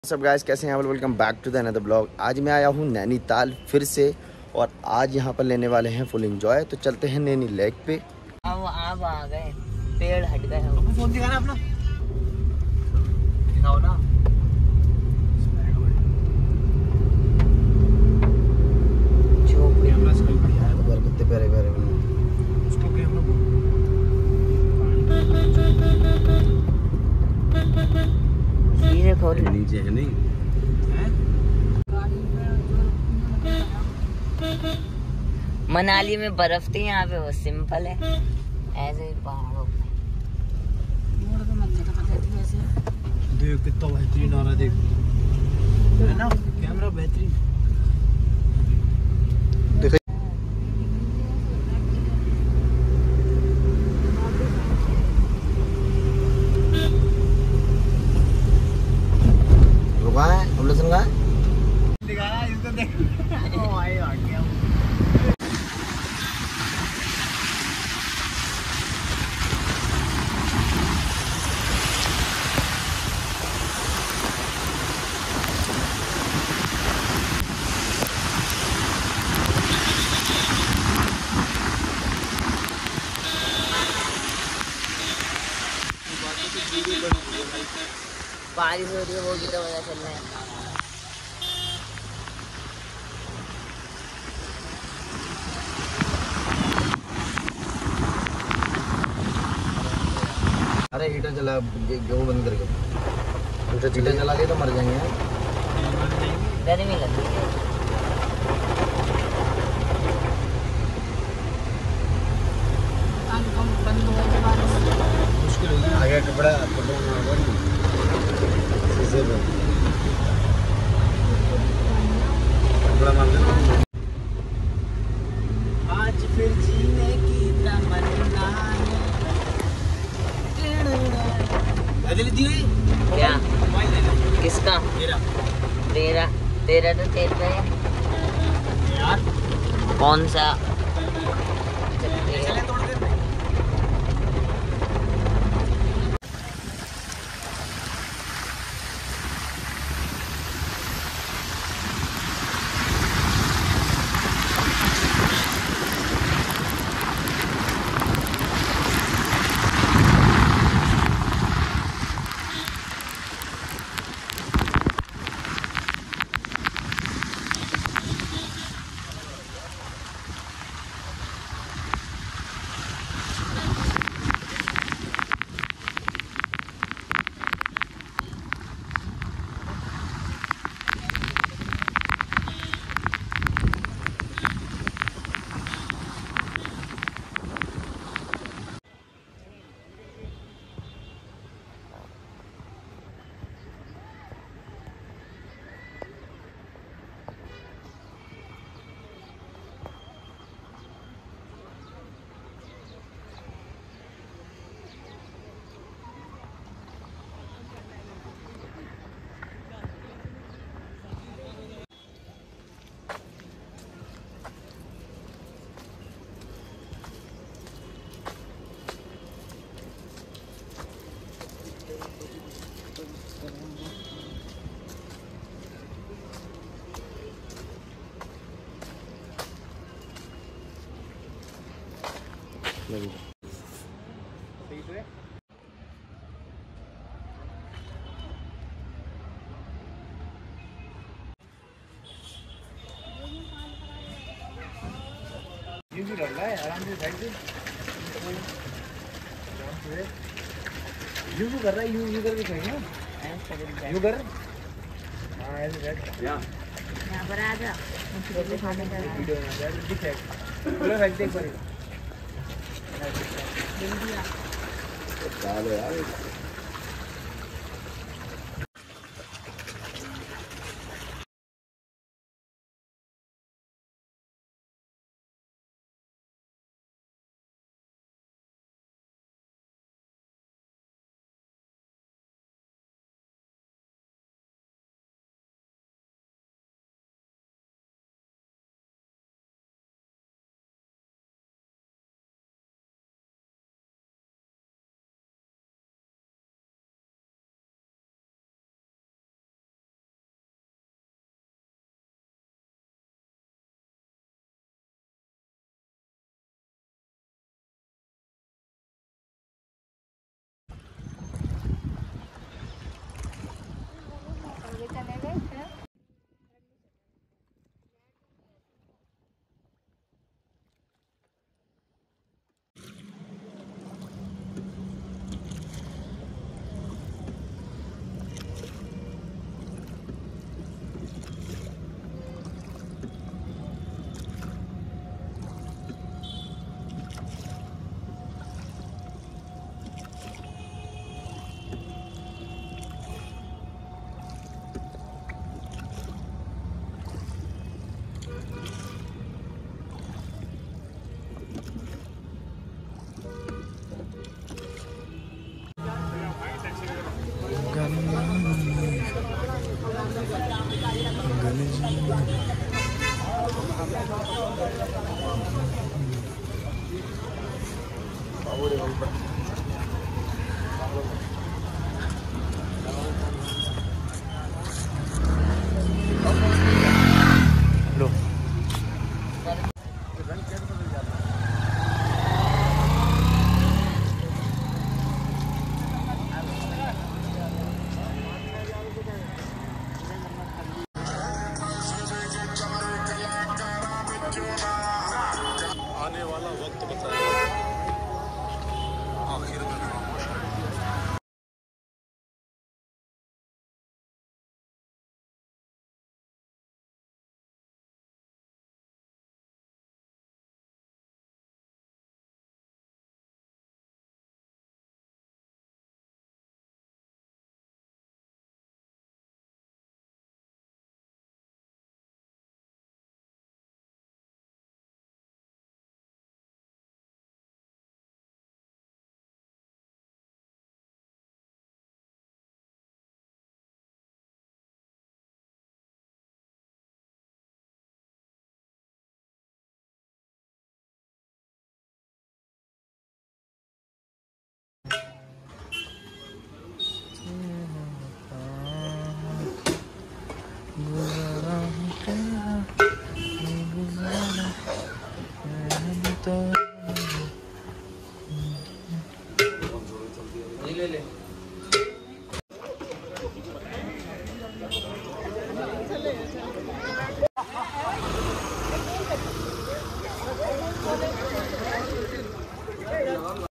सब गाइस कैसे हैं आप? Welcome back to the another blog. आज मैं आया हूँ नैनीताल फिर से और आज यहाँ पर लेने वाले हैं फुल एंजॉय। तो चलते हैं नैनी लेक पे। अब आप आ गए, पेड़ हट गए हम। फोन दिखाना अपना, दिखाओ ना। कैमरा से बढ़िया है उधर कितने प्यारे प्यारे बने। उसको कैमरा सीधे खोल। नीचे है नहीं मनाली में बर्फ थी, यहाँ पे वो सिंपल है ऐसे ही पहाड़ों पे। देख कितना बेहतरीन आ रहा है, देख है ना कैमरा बेहतरीन। रुका है हम लोग सुन दिखाना इसको, देख ओ भाई आ गया। बारिश हो रही है, वो भी तो वजह चल रहा है। अरे हीटर चला वो बंद करके हीटर चला के तो मर जाएंगे। गर्मी लग रही है। आगे कपड़ा शीशे पे कपड़ा मार दे। आज फिर जीने की तमन्ना है। क्या? मोबाइल ले ले किसका? मेरा। तेरा? तेरा तो तेरा है यार कौन सा? चले तोड़ देते। सही तो है। ये भी लग रहा है आराम से साइड से। यू कर रहा है, यू करके करेंगे ना। यू कर। हाँ ऐसे बैठ। यहाँ पर आ जा। वीडियो में बैठ दिख है। पूरा साइड से एक बार। जल्दी आ। चलो यार। ले ले